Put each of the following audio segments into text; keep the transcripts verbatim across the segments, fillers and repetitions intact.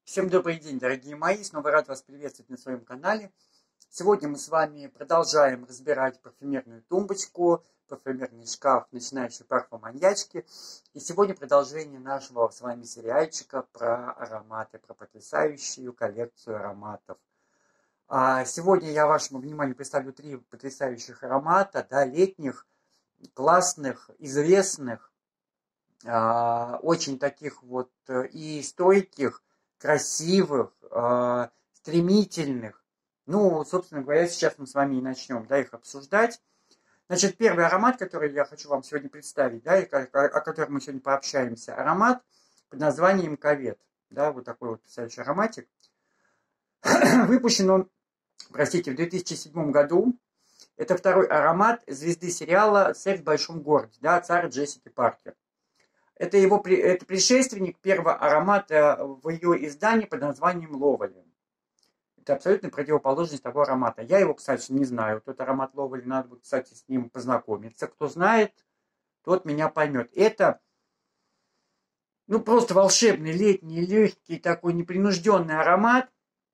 Всем добрый день, дорогие мои! Снова рад вас приветствовать на своем канале. Сегодня мы с вами продолжаем разбирать парфюмерную тумбочку, парфюмерный шкаф начинающей парфюманьячки. И сегодня продолжение нашего с вами сериальчика про ароматы, про потрясающую коллекцию ароматов. А сегодня я вашему вниманию представлю три потрясающих аромата, да, летних, классных, известных, очень таких вот и стойких, красивых, э, стремительных. Ну, собственно говоря, сейчас мы с вами и начнем, да, их обсуждать. Значит, первый аромат, который я хочу вам сегодня представить, да, и о, о котором мы сегодня пообщаемся, аромат под названием «Кавет». Да, вот такой вот потрясающий ароматик. Выпущен он, простите, в две тысячи седьмом году. Это второй аромат звезды сериала «Секс в большом городе», да, Сары Джессики Паркер. Это его это предшественник первого аромата в ее издании под названием «Ловели». Это абсолютно противоположность того аромата. Я его, кстати, не знаю. Тот аромат «Ловели», надо будет, кстати, с ним познакомиться. Кто знает, тот меня поймет. Это, ну, просто волшебный, летний, легкий, такой непринужденный аромат.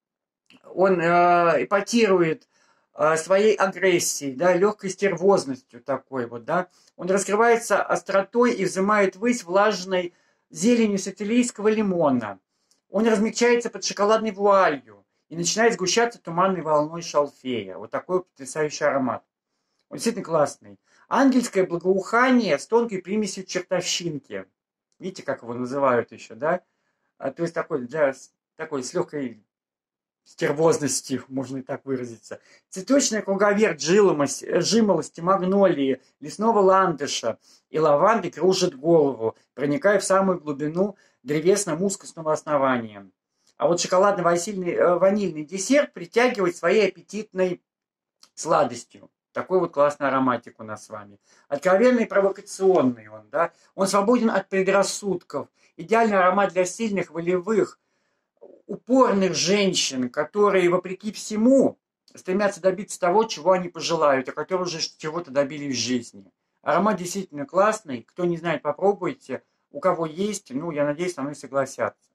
Он э, эпатирует э, своей агрессией, да, легкой стервозностью такой вот, да. Он раскрывается остротой и взымает ввысь влажной зеленью сицилийского лимона. Он размягчается под шоколадной вуалью и начинает сгущаться туманной волной шалфея. Вот такой потрясающий аромат. Он действительно классный. Ангельское благоухание с тонкой примесью чертовщинки. Видите, как его называют еще, да? А, то есть такой, для, такой с легкой стервозности, можно и так выразиться. Цветочная круговерть жимолости, магнолии, лесного ландыша и лаванды кружит голову, проникая в самую глубину древесно-мускусного основания. А вот шоколадно-ванильный десерт притягивает своей аппетитной сладостью. Такой вот классный ароматик у нас с вами. Откровенный и провокационный он, да. Он свободен от предрассудков. Идеальный аромат для сильных, волевых, упорных женщин, которые, вопреки всему, стремятся добиться того, чего они пожелают, а которые уже чего-то добились в жизни. Аромат действительно классный. Кто не знает, попробуйте. У кого есть, ну, я надеюсь, со мной согласятся.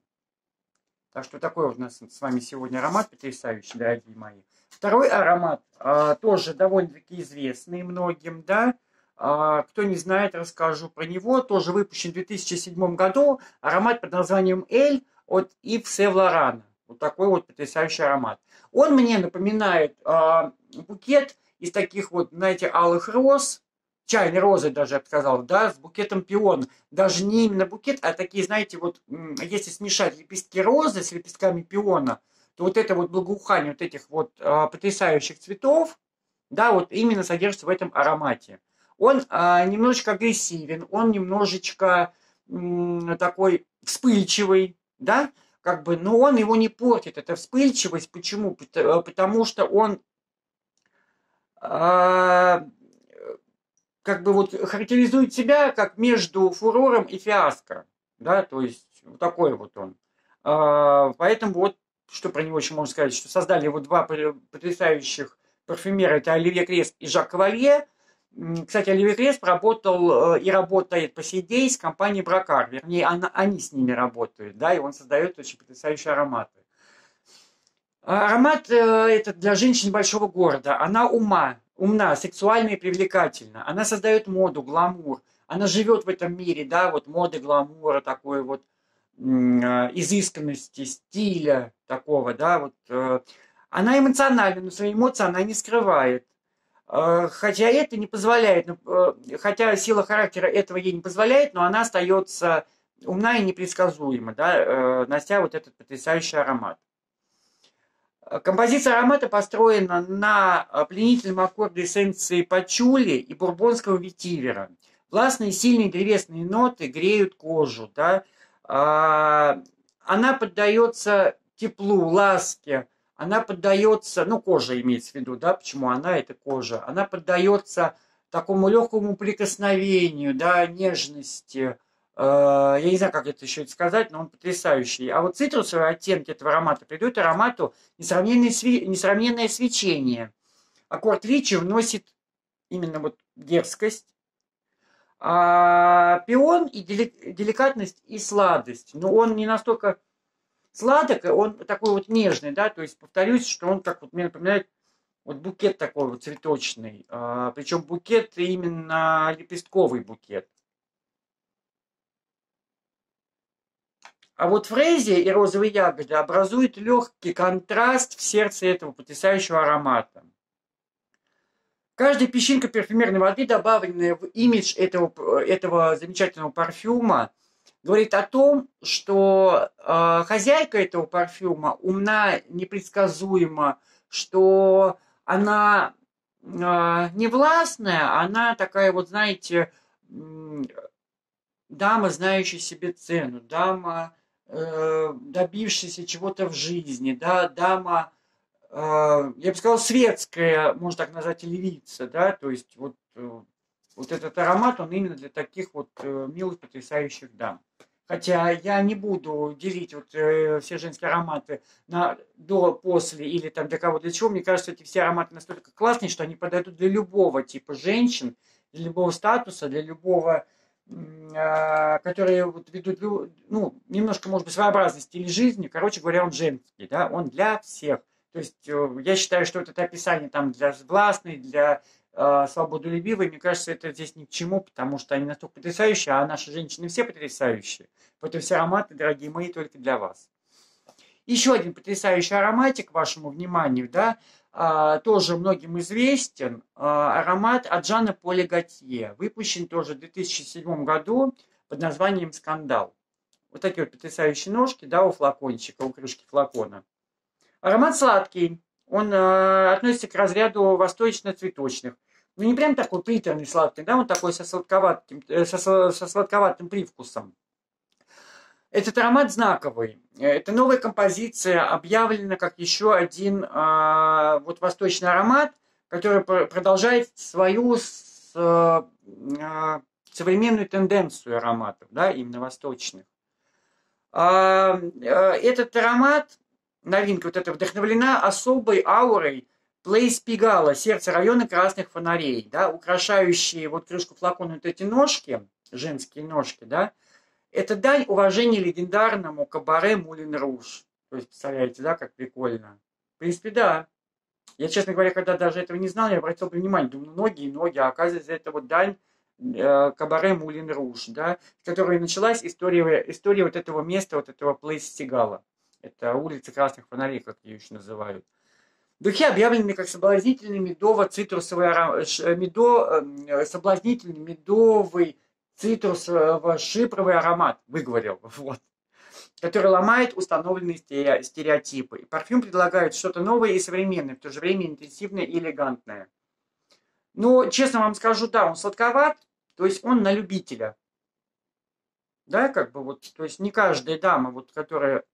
Так что такой вот у нас с вами сегодня аромат потрясающий, дорогие мои. Второй аромат а, тоже довольно-таки известный многим, да. А, кто не знает, расскажу про него. Тоже выпущен в две тысячи седьмом году. Аромат под названием «Эль» от Ив Сен-Лорана. Вот такой вот потрясающий аромат. Он мне напоминает э, букет из таких вот, знаете, алых роз, чайной розы даже, я бы сказал, да, с букетом пион. Даже не именно букет, а такие, знаете, вот, если смешать лепестки розы с лепестками пиона, то вот это вот благоухание вот этих вот э, потрясающих цветов, да, вот именно содержится в этом аромате. Он э, немножечко агрессивен, он немножечко э, такой вспыльчивый, да, как бы, но он его не портит, эта вспыльчивость. Почему? Потому что он э, как бы вот характеризует себя как между фурором и фиаско, да, то есть вот такой вот он. Э, поэтому вот, что про него еще можно сказать, что создали его два потрясающих парфюмера, это Оливье Крест и Жак Кавалье. Кстати, Оливье Крест работал и работает по сей день с компанией Бракар. Вернее, она, они с ними работают, да, и он создает очень потрясающие ароматы. Аромат этот для женщин большого города. Она ума, умна, сексуальна и привлекательна. Она создает моду, гламур. Она живет в этом мире, да, вот моды, гламура, такой вот изысканности, стиля такого, да, вот. Она эмоциональна, но свои эмоции она не скрывает. Хотя это не позволяет, хотя сила характера этого ей не позволяет, но она остается умна и непредсказуема, да, нося вот этот потрясающий аромат. Композиция аромата построена на пленительном аккорде эссенции пачули и бурбонского ветивера. Властные сильные древесные ноты греют кожу, да. Она поддается теплу, ласке. Она поддается, ну, кожа имеется в виду, да, почему она, это кожа. Она поддается такому легкому прикосновению, да, нежности. Э, я не знаю, как это еще сказать, но он потрясающий. А вот цитрусовые оттенки этого аромата придают аромату несравненное, сви... несравненное свечение. Аккорд личи вносит именно вот дерзкость, а пион и деликатность и сладость. Но он не настолько сладок, он такой вот нежный, да, то есть повторюсь, что он как вот мне напоминает вот букет такой вот цветочный, а, причем букет именно лепестковый букет. А вот фрезия и розовые ягоды образуют легкий контраст в сердце этого потрясающего аромата. Каждая песчинка парфюмерной воды, добавленная в имидж этого, этого замечательного парфюма, говорит о том, что э, хозяйка этого парфюма умна, непредсказуема, что она э, не властная, она такая вот, знаете, дама, знающая себе цену, дама, э, добившаяся чего-то в жизни, да, дама, э, я бы сказал, светская, можно так назвать, львица, да, то есть вот, э, вот этот аромат, он именно для таких вот э, милых, потрясающих дам. Хотя я не буду делить вот э, все женские ароматы на до, после или там для кого, для чего. Мне кажется, эти все ароматы настолько классные, что они подойдут для любого типа женщин, для любого статуса, для любого которые вот ведут, ну, немножко, может быть, своеобразный стиль жизни. Короче говоря, он женский, да, он для всех. То есть я считаю, что вот это описание там для властной, для э, свободолюбивой, мне кажется, это здесь ни к чему, потому что они настолько потрясающие, а наши женщины все потрясающие. Поэтому все ароматы, дорогие мои, только для вас. Еще один потрясающий ароматик вашему вниманию, да, а, тоже многим известен, а, аромат от Жана Поля Готье, выпущен тоже в две тысячи седьмом году под названием «Скандал». Вот такие вот потрясающие ножки, да, у флакончика, у крышки флакона. Аромат сладкий, он а, относится к разряду восточно-цветочных. Ну, не прям такой приторный сладкий, да, он такой со сладковатым, со, со сладковатым привкусом. Этот аромат знаковый. Это новая композиция, объявлена как еще один а, вот восточный аромат, который продолжает свою с, а, современную тенденцию ароматов, да, именно восточных. А, этот аромат, новинка вот эта, вдохновлена особой аурой Плейс Пигала, сердце района красных фонарей, да, украшающие вот крышку флакона вот эти ножки, женские ножки, да. Это дань уважения легендарному кабаре Мулин Руж. То есть, представляете, да, как прикольно. В принципе, да. Я, честно говоря, когда даже этого не знал, я обратил внимание, думаю, ноги и ноги, а оказывается, это вот дань э, кабаре Мулин Руж, да, с которой началась история, история вот этого места, вот этого Плейс Сигала. Это улица Красных Фонарей, как ее еще называют. Духи объявлены как соблазнительный медово-цитрусовый аромат, медо, э, соблазнительный медовый цитрусово-шипровый аромат, выговорил, вот, который ломает установленные стереотипы. И парфюм предлагает что-то новое и современное, в то же время интенсивное и элегантное. Но, честно вам скажу, да, он сладковат, то есть он на любителя. Да, как бы вот, то есть не каждая дама, вот, которая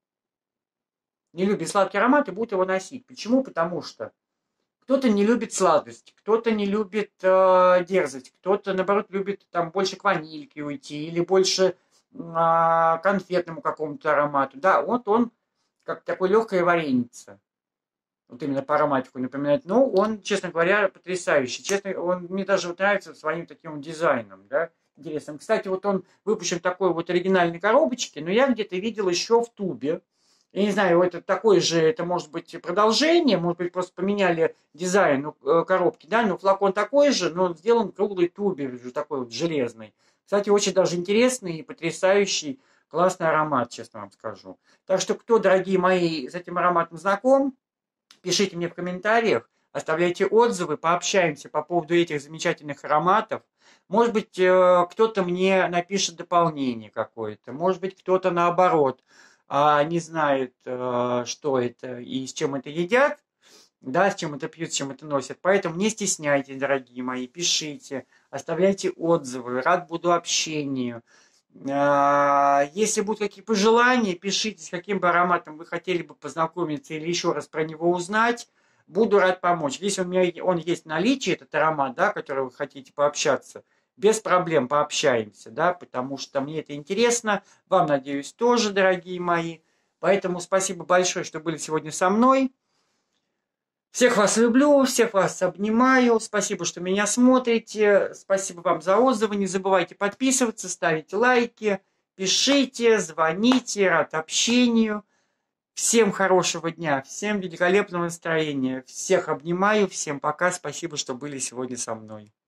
не любит сладкие ароматы, будет его носить. Почему? Потому что кто-то не любит сладость, кто-то не любит э, дерзость, кто-то, наоборот, любит там больше к ванильке уйти или больше э, конфетному какому-то аромату. Да, вот он как такой легкая вареница. Вот именно по ароматику напоминает. Но он, честно говоря, потрясающий. Честно, он мне даже вот нравится своим таким дизайном, да, интересным. Кстати, вот он выпущен в такой вот оригинальной коробочке, но я где-то видел еще в тубе. Я не знаю, это такое же, это может быть продолжение, может быть, просто поменяли дизайн коробки, да, но флакон такой же, но он сделан в круглой тубе, такой вот железный. Кстати, очень даже интересный и потрясающий, классный аромат, честно вам скажу. Так что, кто, дорогие мои, с этим ароматом знаком, пишите мне в комментариях, оставляйте отзывы, пообщаемся по поводу этих замечательных ароматов. Может быть, кто-то мне напишет дополнение какое-то, может быть, кто-то наоборот не знает, что это и с чем это едят, да, с чем это пьют, с чем это носят. Поэтому не стесняйтесь, дорогие мои, пишите, оставляйте отзывы, рад буду общению. Если будут какие пожелания, пишите, с каким бы ароматом вы хотели бы познакомиться или еще раз про него узнать. Буду рад помочь. Если у меня он есть в наличии, этот аромат, да, который вы хотите пообщаться, без проблем пообщаемся, да, потому что мне это интересно, вам, надеюсь, тоже, дорогие мои. Поэтому спасибо большое, что были сегодня со мной. Всех вас люблю, всех вас обнимаю. Спасибо, что меня смотрите. Спасибо вам за отзывы. Не забывайте подписываться, ставить лайки, пишите, звоните, рад общению. Всем хорошего дня, всем великолепного настроения. Всех обнимаю, всем пока. Спасибо, что были сегодня со мной.